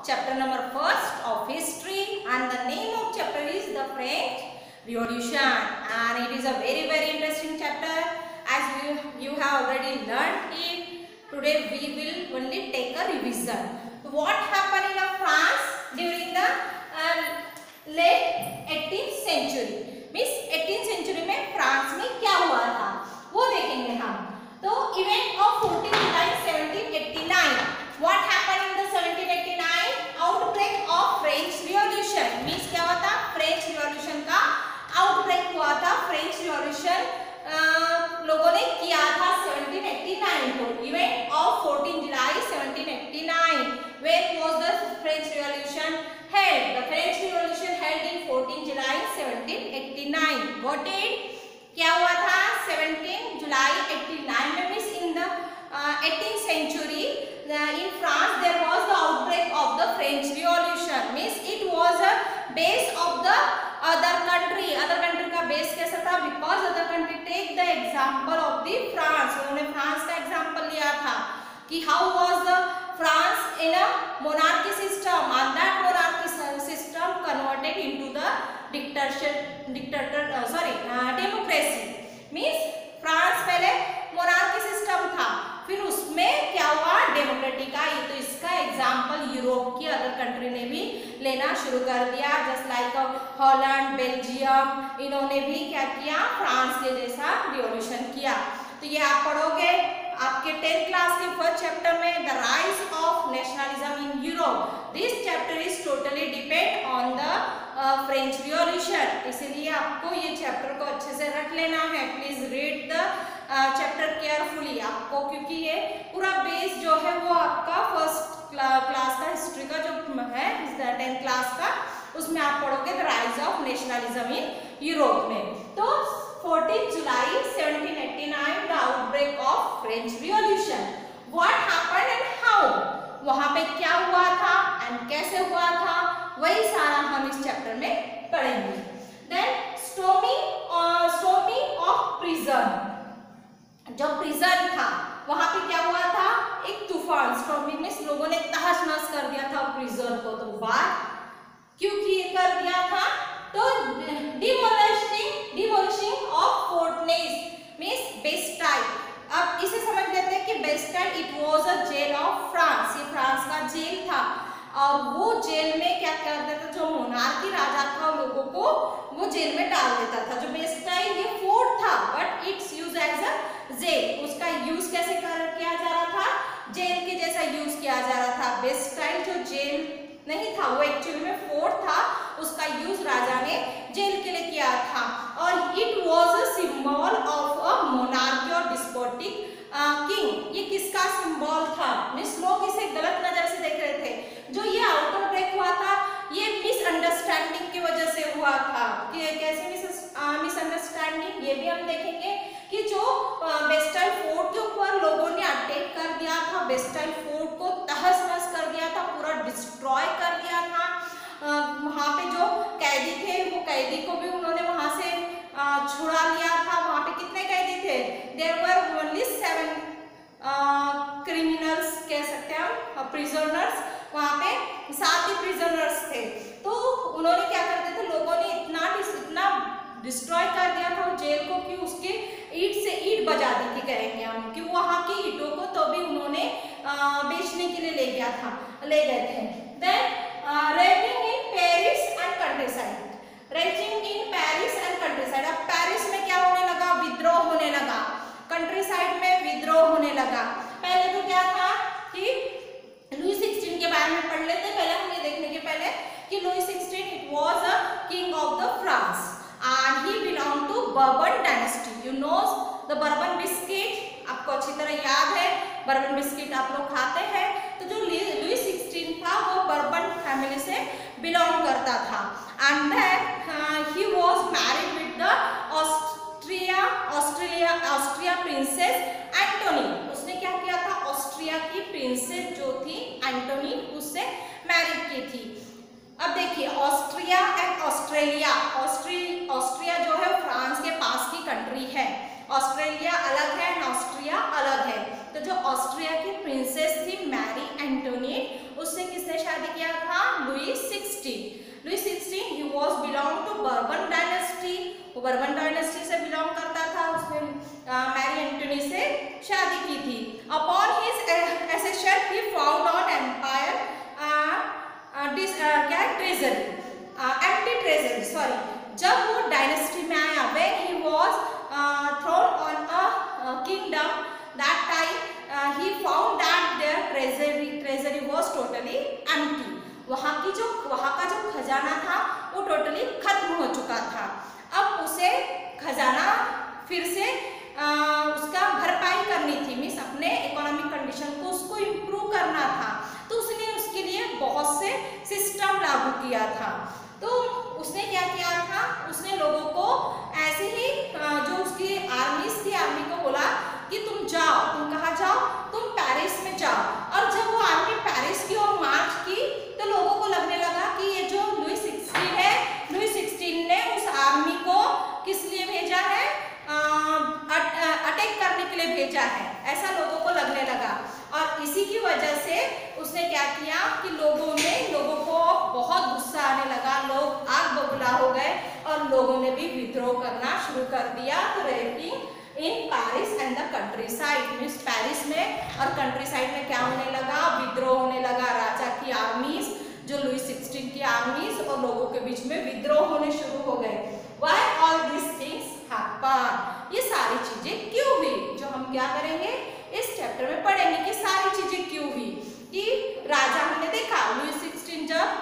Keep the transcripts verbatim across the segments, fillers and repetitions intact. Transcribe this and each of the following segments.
chapter number first of history, and the name of chapter is the French Revolution, and it is a very very interesting chapter. As you, you have already learned it, today we will only take a revision. What happened in France during the uh, late eighteenth century? Means eighteenth century में France में क्या हुआ था वो देखेंगे हम. तो event of fourteenth July seventeen eighty-nine. What happened in the seventeen eighty-nine? Outbreak of French Revolution. Means क्या हुआ था? French Revolution का outbreak हुआ था. French Revolution लोगों ने किया था seventeen eighty-nine को. Event of fourteenth July seventeen eighty-nine. When was the French Revolution held? The French Revolution held in fourteenth July seventeen eighty-nine. Got it? क्या हुआ था seventeen July eighty-nine में? Means in the uh, eighteenth century uh, in France there was the outbreak of the French Revolution. Means it was a base of the other country. Other country का base कैसा था? Because other country take the example of the France. उन्होंने France का example लिया था कि how was the France in a monarchy system, and that monarchy system converted into the dictatorship, dictator, uh, sorry, uh, democracy. Means France पहले monarchy system था, फिर उसमें क्या हुआ? डेमोक्रेटिक आई. तो इसका एग्जांपल यूरोप की अदर कंट्री ने भी लेना शुरू कर दिया. जस्ट लाइक हॉलैंड, बेल्जियम, इन्होंने भी क्या किया? फ्रांस के जैसा रिवॉल्यूशन किया. तो ये आप पढ़ोगे आपके टेंथ क्लास के फर्स्ट चैप्टर में, the rise of nationalism in Europe. This chapter is totally depend on the French revolution. इसलिए आपको ये चैप्टर को अच्छे से रख लेना है. Please read the chapter carefully आपको, क्योंकि ये पूरा बेस जो है वो आपका फर्स्ट क्लास का हिस्ट्री का जो है टेंथ क्लास का, उसमें आप पढ़ोगे the rise of nationalism in Europe में. तो fourteenth July seventeen eighty-nine, the outbreak of French Revolution. What happened and how? वहाँ पे क्या हुआ था and कैसे हुआ था, वही सारा हम इस चैप्टर में पढ़ेंगे. Then storming, uh, storming of prison. जो prison था वहाँ पे क्या हुआ था? एक तूफान. storming में लोगों ने तहस नहस कर दिया था prison को. तो वाह, क्यों ये कर दिया था? तो demolishing demolishing of fortresses means Bastille. अब इसे समझ लेते हैं कि Bastille it was a jail of France. ये फ्रांस का जेल था, और वो जेल में क्या कर देता? जो मोनार्की राजा था लोगों को वो जेल में डाल देता था. जो Bastille ये फोर्ट था, but it's use as a jail. उसका यूज कैसे कर किया जा रहा था? जेल के जैसा यूज किया जा रहा था. Bastille जो जेल नहीं था वो एक्चुअली में फोर्ट था, उसका यूज राजा ने जेल के लिए किया था. और it was a symbol of a monarchy और डिस्पोटिक किंग. ये किसका सिंबल था? मीन्स लोग इसे गलत नजर से देख रहे थे. जो ये आउटर ब्रेक हुआ था ये मिसअंडरस्टैंडिंग की वजह से हुआ था. कि कैसे मिसअंडरस्टैंडिंग ये भी हम देखेंगे कि जो बेस्टाइल फोर्ट के ऊपर लोगों ने अटैक कर दिया था, बेस्टाइल फोर्ट को तहस नहस कर दिया था, पूरा डिस्ट्रॉय कर दिया था. वहाँ पे जो कैदी थे वो कैदी को भी उन्होंने वहाँ से छुड़ा लिया था. वहाँ पे कितने कैदी थे? There were only seven criminals कह सकते हैं हम, प्रिजनर्स. वहाँ पे सात ही प्रिजनर्स थे. तो उन्होंने क्या करते थे? लोगों ने इतना इतना डिस्ट्रॉय कर दिया था वो जेल को कि उसके ईट से ईट बजा दी थी, कहेंगे हम, कि वहाँ की ईटों को तो भी उन्होंने बेचने के लिए ले गया था ले गए थे. Then raging in Paris and countryside. Raging in Paris and countryside. अब पेरिस में क्या होने लगा? विद्रोह होने लगा. कंट्रीसाइड में विद्रोह होने लगा. पहले तो क्या था कि लुई सिक्सटीन के बारे में पढ़ लेते. पहले हम ये देखने के पहले कि Louis sixteen it was a king of the France and he belonged to Bourbon dynasty. You know the Bourbon biscuit, आपको अच्छी तरह याद है. बर्बन बिस्किट आप लोग खाते हैं. तो जो लुई सिक्सटीन था वो बर्बन फैमिली से बिलोंग करता था. and then uh, he was married with the Austria Australia Austria princess Antoinette. उसने क्या किया था? ऑस्ट्रिया की प्रिंसेस जो थी एंटोनी, उससे मैरिड की थी. अब देखिए Austria and Australia. Austria Austria जो है फ्रांस के पास की कंट्री है. ऑस्ट्रेलिया अलग है एंड ऑस्ट्रिया अलग है. तो जो ऑस्ट्रिया की प्रिंसेस थी मैरी एंटोनिएट, उससे किसने शादी किया बर्बन डायनेस्टी, वो बर्बन डायनेस्टी से बिलोंग करता था। उसने मैरी एंटोनी से शादी की थी। Upon his accession he found on empire क्या ट्रेजरी एम्प्टी ट्रेजरी सॉरी जब वो डायनेस्टी में आया, when he was throne on a kingdom that time he found that their treasury treasury was totally empty. वहाँ की जो वहाँ का जो खजाना था वो टोटली खत्म हो चुका था। अब उसे खजाना फिर से आ, उसका भरपाई करनी थी, मीन्स अपने इकोनॉमिक कंडीशन को उसको इम्प्रूव करना था। तो उसने उसके लिए बहुत से सिस्टम लागू किया था। तो उसने क्या किया था, उसने लोगों को ऐसे ही जो उसकी आर्मीज थी, आर्मी को बोला कि तुम जाओ, तुम कहाँ जाओ, तुम पेरिस में जाओ। और जब वो आर्मी पेरिस की ओर मार्च की तो लोगों को लगने लगा कि ये जो लुई सिक्सटीन है, लुई सिक्सटीन ने उस आर्मी को किस लिए भेजा है, अटैक करने के लिए भेजा है, ऐसा लोगों को लगने लगा। और इसी की वजह से उसने क्या किया कि लोगों ने लोगों को बहुत गुस्सा आने लगा, लोग आग बबूला हो गए और लोगों ने भी विद्रोह करना शुरू कर दिया। तो raging in Paris and the countryside, means Paris में और कंट्री साइड में क्या होने लगा, विद्रोह होने लगा। राजा की आर्मीज, जो लुई सिक्सटीन की आर्मीज और लोगों के बीच में विद्रोह होने शुरू हो गए। Why all these things happen? ये सारी चीजें क्यों हुई, जो हम क्या करेंगे इस चैप्टर में पढ़ेंगे कि सारी चीजें क्यों हुई। कि राजा हमने देखा लुई सिक्सटीन जब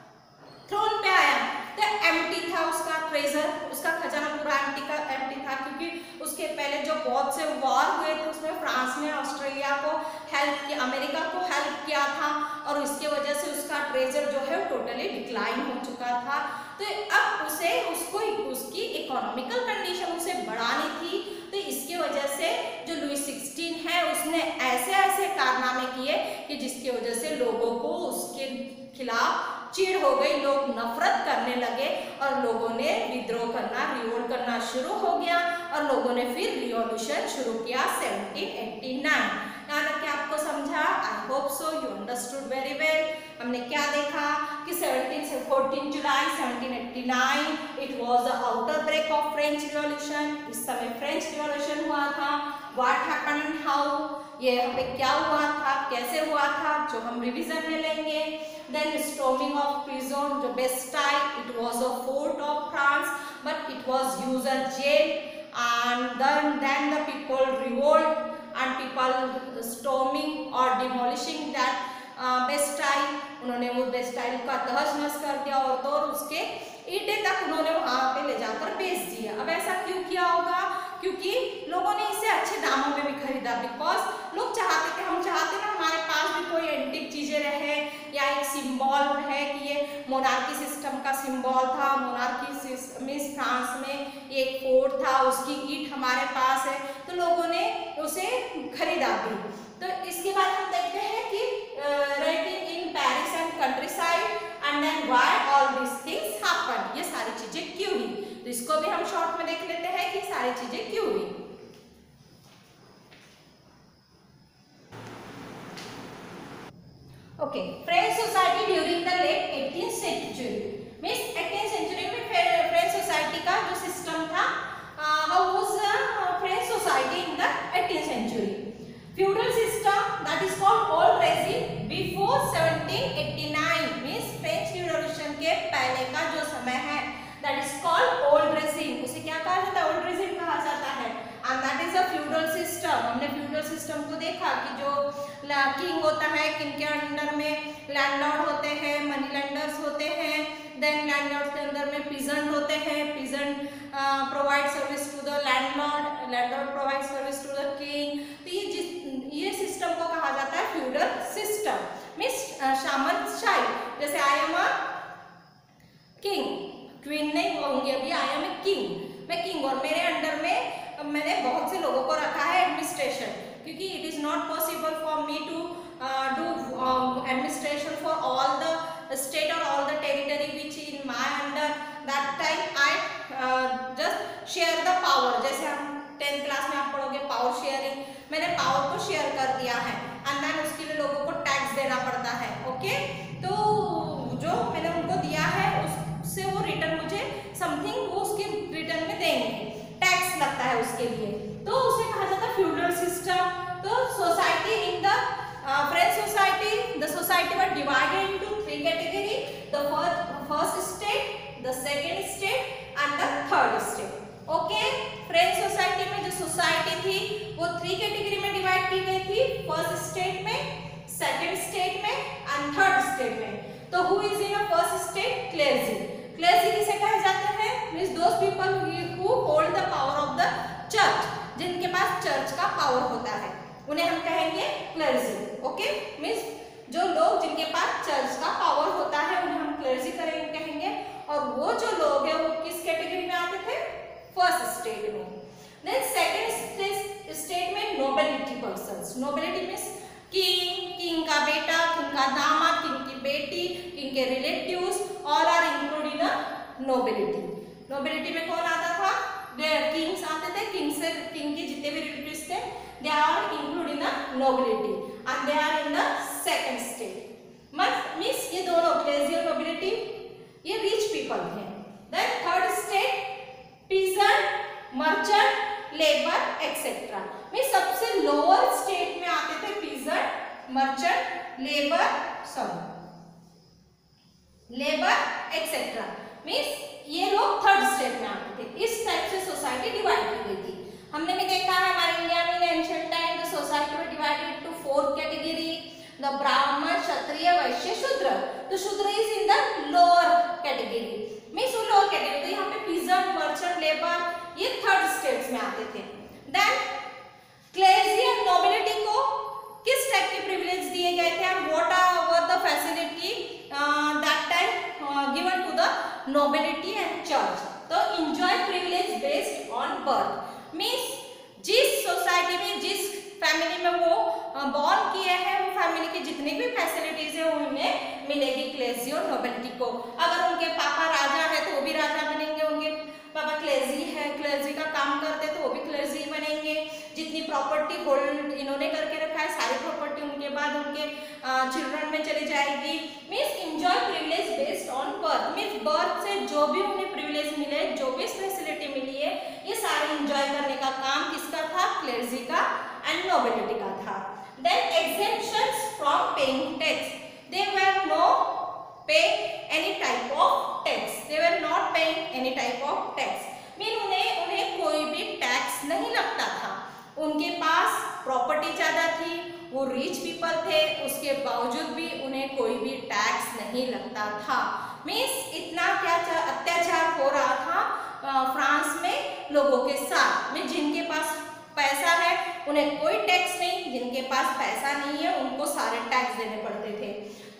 थ्रोन पे आया तो एम्प्टी था उसका ट्रेजर, उसका खजाना पूरा एम्प्टी का एम्प्टी था, क्योंकि उसके पहले जो बहुत से वॉर हुए थे उसमें फ्रांस ने ऑस्ट्रेलिया को हेल्प किया, अमेरिका को हेल्प किया था और इसके वजह से उसका ट्रेजर जो है टोटली डिक्लाइन हो चुका था। तो अब उसे उसको उसकी इकोनॉमिकल कंडीशन उसे बढ़ानी थी। तो इसकी वजह से जो लुई सिक्सटीन है उसने ऐसे ऐसे कारनामे किए कि जिसकी वजह से लोगों को उसके खिलाफ चिढ़ हो गई, लोग नफरत करने लगे और लोगों ने विद्रोह करना, रिवोल्ट करना शुरू हो गया और लोगों ने फिर रिवॉल्यूशन शुरू किया सेवनटीन एटी नाइन। यहाँ तक कि आपको समझा, I hope so you understood very well. हमने क्या देखा कि सेवनटीन से fourteen July seventeen eighty nine it was the outbreak of French revolution. इस समय फ्रेंच रिवॉल्यूशन हुआ था। व्हाट हैपेंड एंड हाउ, ये यहाँ पे क्या हुआ था, कैसे हुआ था, जो हम रिवीजन में लेंगे। Then storming of prison, जो Bastille, it was a fort of France, but it was used as jail. And then then the people revolt and people storming or demolishing that uh, Bastille. उन्होंने वो Bastille का तहस-नहस कर दिया और तो उसके ईंटें तक उन्होंने वहाँ पे ले जाकर बेच दिया। अब ऐसा क्यों किया होगा, क्योंकि लोगों ने इसे अच्छे दामों में भी खरीदा। बिकॉज लोग चाहते थे, हम चाहते ना हमारे पास भी कोई एंटिक चीजें रहे या एक सिंबल है कि ये मोनार्की सिस्टम का सिंबल था। मोनार्की मीन्स फ्रांस में एक फोर्ट था, उसकी ईंट हमारे पास है, तो लोगों ने उसे खरीदा भी। तो इसके बाद हम देखते हैं कि raging in Paris and countryside and then why all this things happen, ये सारी चीजें क्यों हुई। तो इसको भी हम शॉर्ट में देख लेते हैं कि सारी चीजें क्यों हुई। Okay, French society during the late eighteen century, means eighteen century में फ्रेंच सोसाइटी का जो सिस्टम था, how was French society in the eighteen century. Feudal system that is called old regime before seventeen eighty nine, means French revolution के पहले का जो समय है that is called old regime. उसे क्या कहा जाता है, ओल्ड रेजिम कहा जाता है। And that is a feudal system. हमने फ्यूडल सिस्टम को देखा कि जो किंग होता है, किंग के अंडर में लैंडलॉर्ड होते हैं, मनी लेंडर्स होते हैं, देन लैंडलॉर्ड के अंदर में पीजेंट होते हैं, peasant provide service to the landlord, landlord provide service to the king. तो ये जिस ये सिस्टम को कहा जाता है फ्यूडल सिस्टम, मींस सामंतशाही। जैसे I am a king, queen नहीं होंगी अभी, आई एम ए किंग, मैं किंग और मेरे अंडर में मैंने बहुत से लोगों को रखा है एडमिनिस्ट्रेशन, क्योंकि it is not possible for me to do administration for all the state और all the territory which in my under. That time I just share the power. जैसे हम टेंथ क्लास में आप पढ़ोगे पावर शेयरिंग, मैंने power को share कर दिया है एंड देन उसके लिए लोगों को टैक्स देना पड़ता है। ओके, तो जो मैंने उनको दिया है उससे वो रिटर्न मुझे समथिंग रहता है उसके लिए, तो उसे कहा जाता है फ्यूडल सिस्टम। तो society in the French society, the society were divided into three category, the first state, the second state and the third state. Okay, French society में जो सोसाइटी थी वो थ्री कैटेगरी में डिवाइड की गई थी, first state में, second state में एंड थर्ड स्टेट में। तो who is in first state? Clergy. Clergy किसे कहे जाते हैं? Means those people who hold the power of the church, जिनके पास चर्च का पावर होता है उन्हें हम कहेंगे क्लेर्जी। ओके, मींस जो लोग जिनके पास चर्च का पावर होता है उन्हें हम क्लेर्जी करेंगे कहेंगे। और वो जो लोग हैं वो किस कैटेगरी में आते थे? फर्स्ट स्टेट में। देन सेकंड स्टेट में nobility persons. Nobility means king, king का बेटा, किंग का दामाद, किंग की बेटी, किंग के relatives, all are included in a nobility. Nobility में कौन आता था? किंग्स आते थे, किंग से किंग के जितने भी रिलेटिव्स थे they are included in a nobility and they are in the second state. Means ये दोनों क्लेर्जी और नोबिलिटी ये रिच पीपल थे। Then third state peasant, merchant, labour etcetera. में सबसे लोअर स्टेट में आते थे peasant, merchant, labour sorry labour etcetera. Means ये लोग थर्ड स्टेट में आते थे। इस टाइप से सोसाइटी डिवाइड की गई थी। हमने भी देखा है हमारे इंडिया में ancient time the society were divided into four category, the Brahmin, Kshatriya, Vaishya, Shudra. तो Shudra is in the lower category. Means वो लोअर कैटेगरी, तो यहाँ पे पीजेंट, मर्चेंट, लेबर ये थर्ड स्टेट्स में आते थे। देन क्लेर्जी एंड नोबिलिटी को किस टाइप के प्रिविलेज दिए गए थे and what were the facility that time given to the nobility and church? तो enjoy privilege based on birth. Means जिस सोसाइटी में, जिस फैमिली में वो बॉर्न किए हैं वो फैमिली की जितनी भी फैसिलिटीज है उन्हें मिलेगी क्लेर्जी और नोबिलिटी को। अगर उनके पापा राजा है तो वो भी राजा बनेंगे, उनके पापा क्लेर्जी है, क्लेर्जी का काम करते तो वो भी क्लेर्जी बनेंगे। जितनी प्रॉपर्टी होल्ड इन्होंने करके रखा है सारी प्रॉपर्टी उनके बाद उनके चिल्ड्रन में चली जाएगी। Means enjoy privilege based on birth. Means birth से जो भी उन्हें प्रिविलेज मिले, जो भी फैसिलिटी मिली है, ये सारे एंजॉय करने का काम किसका था? क्लेर्जी का एंड नोबिलिटी का था। Then exemptions from paying tax. They were no pay any type of tax. They were not paying any type of tax. Mean उन्हें उन्हें कोई भी टैक्स नहीं लगता था। उनके पास प्रॉपर्टी ज्यादा थी, वो रिच पीपल थे, उसके बावजूद भी उन्हें कोई भी टैक्स नहीं लगता था। मीन्स इतना क्या अत्याचार हो रहा था फ्रांस में लोगों के साथ में। जिनके पास पैसा है उन्हें कोई टैक्स नहीं, जिनके पास पैसा नहीं है उनको सारे टैक्स देने पड़ते थे।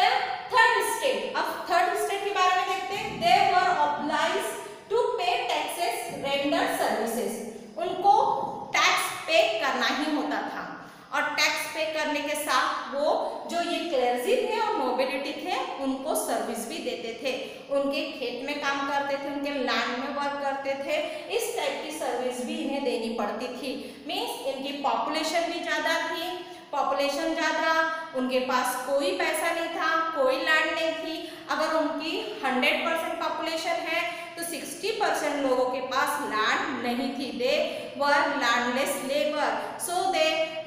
थर्ड स्टेट, अब थर्ड स्टेट के बारे में देखते हैं। They were obliged to pay taxes render services. उनको टैक्स पे करना ही होता था और टैक्स पे करने के साथ वो जो ये क्लेर्जी थे और नोबिलिटी थे उनको सर्विस भी देते थे। उनके खेत में काम करते थे, उनके लैंड में वर्क करते थे, इस टाइप की सर्विस भी इन्हें देनी पड़ती थी। मीन्स इनकी पॉपुलेशन भी ज़्यादा थी, पॉपुलेशन ज़्यादा, उनके पास कोई पैसा नहीं था, कोई लैंड नहीं थी। अगर उनकी हंड्रेड परसेंट पॉपुलेशन है तो सिक्सटी परसेंट लोगों के पास लैंड नहीं थी। They were landless labour, so they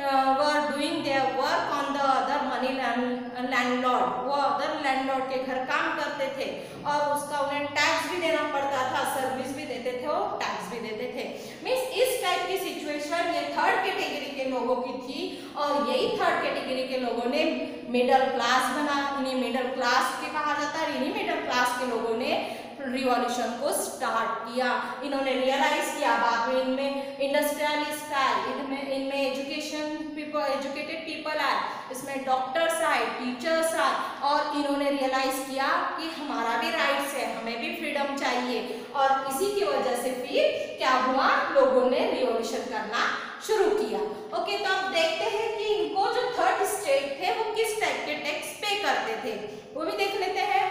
were doing their work on the other money landlord. वो अदर लैंडलॉर्ड के घर काम करते थे और उसका उन्हें टैक्स भी देना पड़ता था, सर्विस भी देते थे और टैक्स भी देते थे। मीन्स इस टाइप की सिचुएशन ये थर्ड कैटेगरी के लोगों की थी और यही थर्ड कैटेगरी के लोगों ने मिडिल क्लास बना, इन्हें मिडिल क्लास के कहा जाता है। इन्हीं मिडिल क्लास के लोगों ने रिवॉल्यूशन को स्टार्ट किया। इन्होंने रियलाइज किया बाद में इनमें इंडस्ट्रियलिस्ट आए, इनमें इनमें एजुकेशन पीपल एजुकेटेड पीपल आए, इसमें डॉक्टर्स आए, टीचर्स आए और इन्होंने रियलाइज किया कि हमारा भी राइट्स है, हमें भी फ्रीडम चाहिए। और इसी की वजह से फिर क्या हुआ, लोगों ने रिवॉल्यूशन करना शुरू किया। ओके, तो अब देखते हैं कि इनको जो थर्ड स्टेट थे वो किस टाइप के टैक्स पे करते थे, वो भी देख लेते हैं।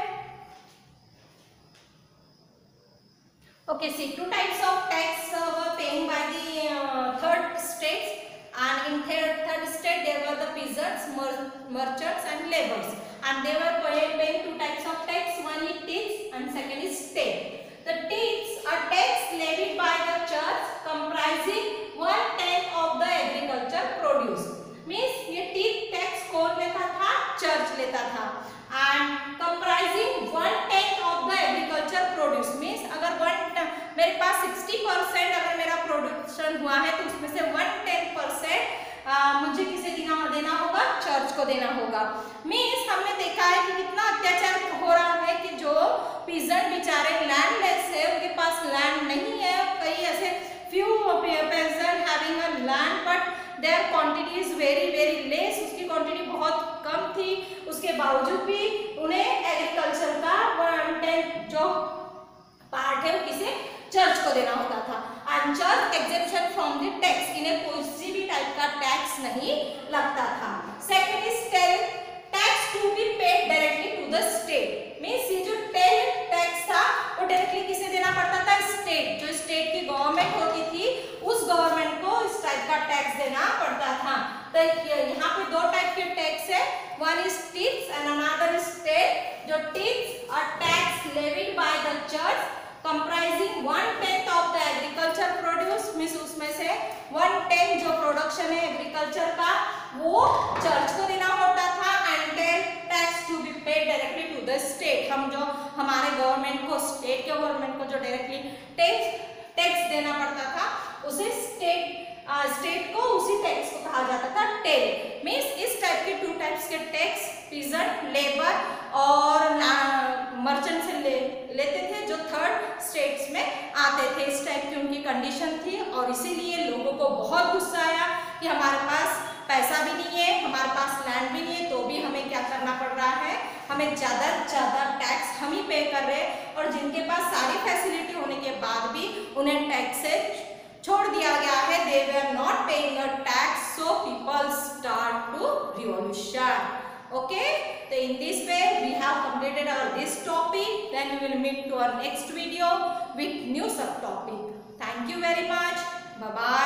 Okay, see, two types of tax uh, were paying by the uh, third states, and in third third state there were the peasants, mer merchants, and laborers, and they were paying two types of tax. One is tax, and second is state. The tithes are tax levied by the church comprising one tenth of the agriculture produce. Means ये tithe tax कौन लेता था? Church लेता था. And comprising one tenth of the agriculture produce. Means अगर one मेरे पास sixty percent अगर मेरा प्रोडक्शन हुआ है तो उसमें से one tenth percent मुझे किसे देना देना होगा? चर्च को देना होगा. मीन्स हमने देखा है कि कितना अत्याचार हो रहा है कि जो पीजेंट बेचारे लैंडलेस है, उनके पास लैंड नहीं है. कई ऐसे few peasant having a land but their quantity is very very less. उसकी क्वांटिटी बहुत कम थी, उसके बावजूद भी उन्हें एग्रीकल्चर का वन टेंथ जो पार्ट है वो किसे? चर्च को देना होता था. And church exemption from the tax, इन्हें किसी भी टाइप का टैक्स नहीं लगता था. Second is taille tax to be paid directly to the state. Means ये जो टेल टैक्स था वो डायरेक्टली किसे देना पड़ता था? स्टेट. जो स्टेट की गवर्नमेंट होती थी उस गवर्नमेंट को इस टाइप का टैक्स देना पड़ता था. तो यहाँ पे दो टाइप के टैक्स है. One is tithes and another is state. जो tithes are tax levied by the church comprising one tenth of the agriculture produce. Means उसमें से one tenth जो प्रोडक्शन है एग्रीकल्चर का वो चर्च को देना होता था. And then tax to be paid directly to the state. हम जो हमारे गवर्नमेंट को, स्टेट के गवर्नमेंट को जो डायरेक्टली टैक्स टैक्स देना पड़ता था उसे स्टेट स्टेट को उसी टैक्स को कहा जाता था टेल. मींस इस टाइप के टू टाइप्स के टैक्स पीजेंट, लेबर और मर्चेंट से ले, लेते थे जो थर्ड स्टेट्स में आते थे. इस टाइप की उनकी कंडीशन थी और इसीलिए लोगों को बहुत गुस्सा आया कि हमारे पास पैसा भी नहीं है, हमारे पास लैंड भी नहीं है, तो भी हमें क्या करना पड़ रहा है? हमें ज़्यादा ज़्यादा टैक्स हम ही पे कर रहे हैं. और जिनके पास सारी फैसिलिटी होने के बाद भी उन्हें टैक्स से छोड़ दिया गया है. They were not paying a tax, so people start to revolution. Okay, so in this way we have completed our this topic. Then we will meet to our next video with new subtopic. Thank you very much. Bye bye.